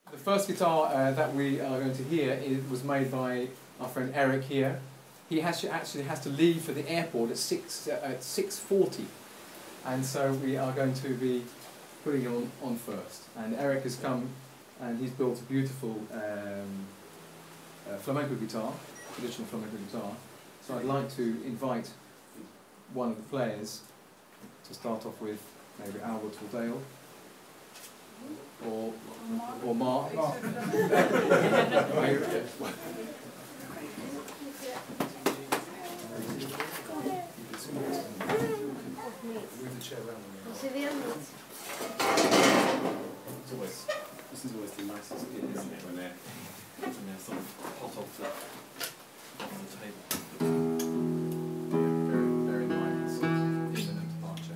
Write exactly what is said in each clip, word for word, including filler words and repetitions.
The first guitar uh, that we are going to hear is, was made by our friend Eric here. He has to, actually has to leave for the airport at six uh, at six forty, and so we are going to be putting him on, on first. And Eric has come and he's built a beautiful um, uh, flamenco guitar, traditional flamenco guitar. So I'd like to invite one of the players to start off with, maybe Albert or Dale. Or, or Mark. Mark. Move the chair around. It's always, this is always the nicest bit, isn't it, when they're, when they're sort of hot off the, off the table. Bear, bear in mind it's sort of imminent departure.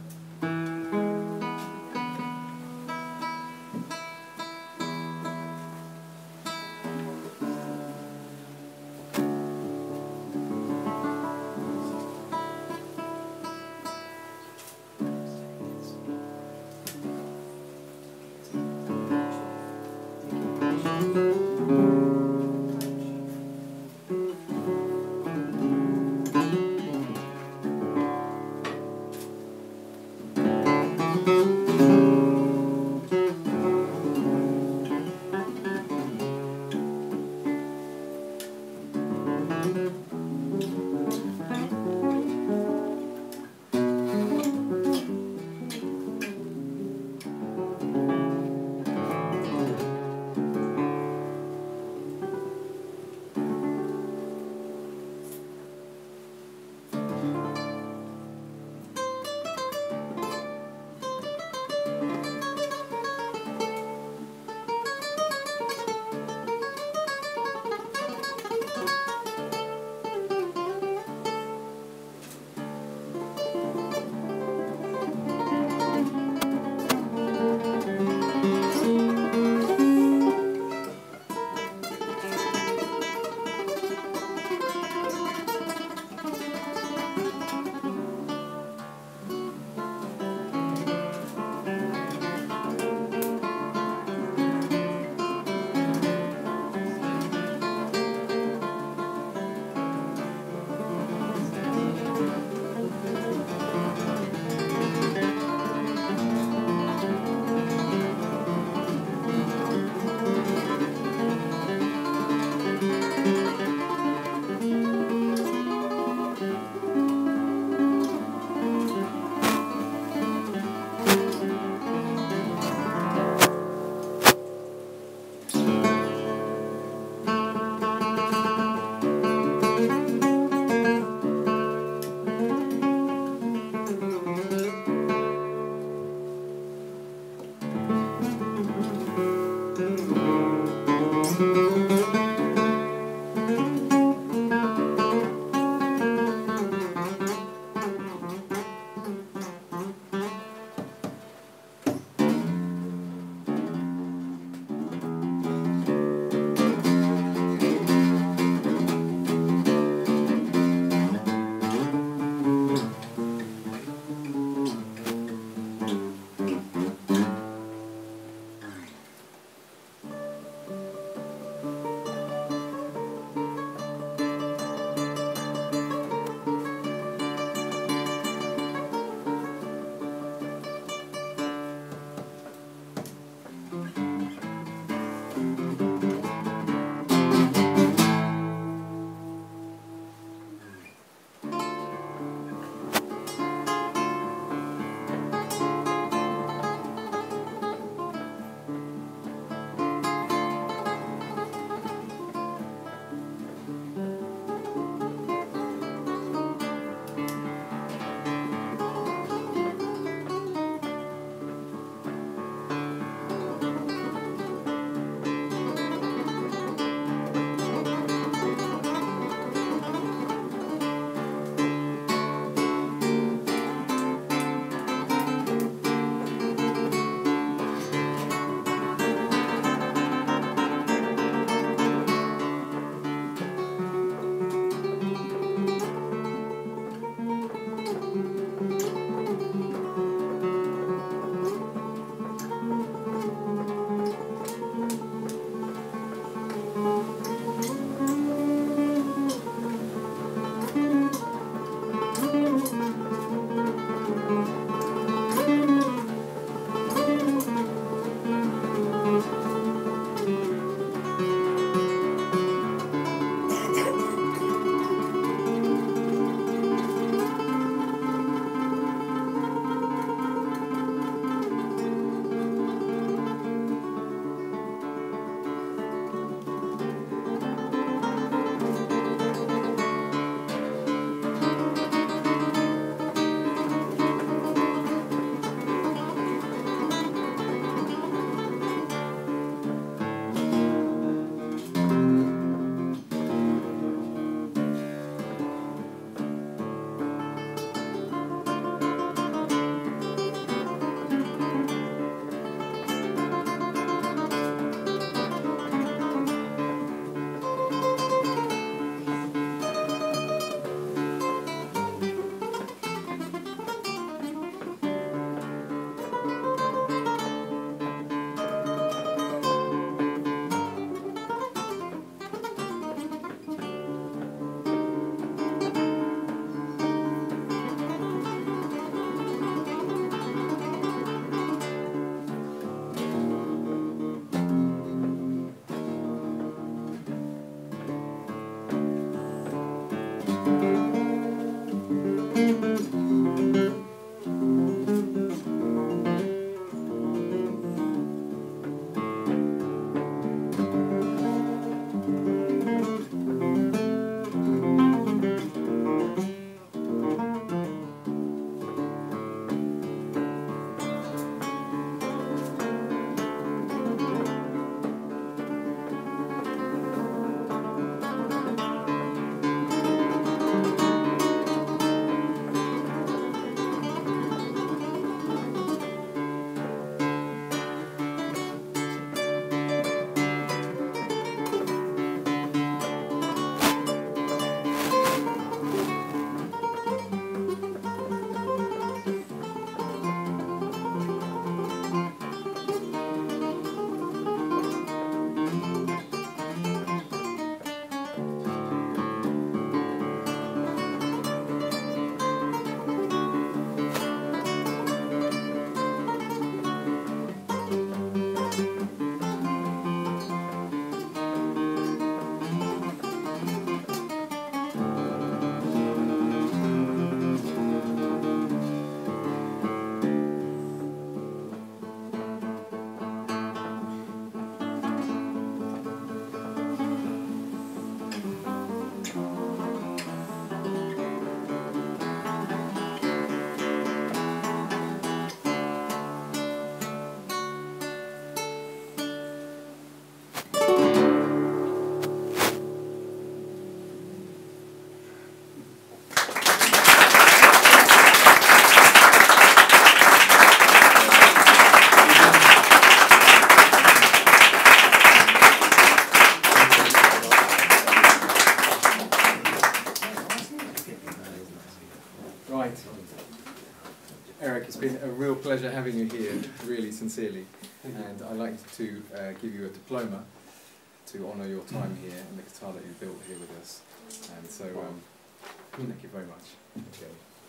pleasure having you here, really sincerely. And I'd like to uh, give you a diploma to honour your time here and the guitar that you built here with us. And so, um, thank you very much. Okay.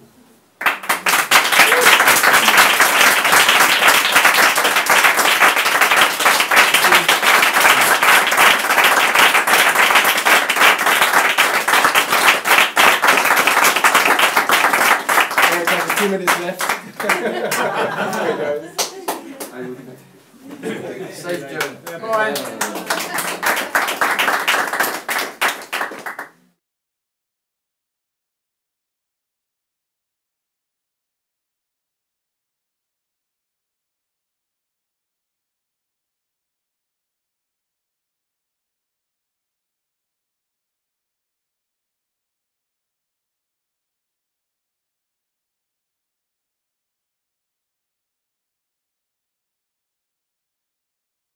A few minutes left. Safe journey. Bye.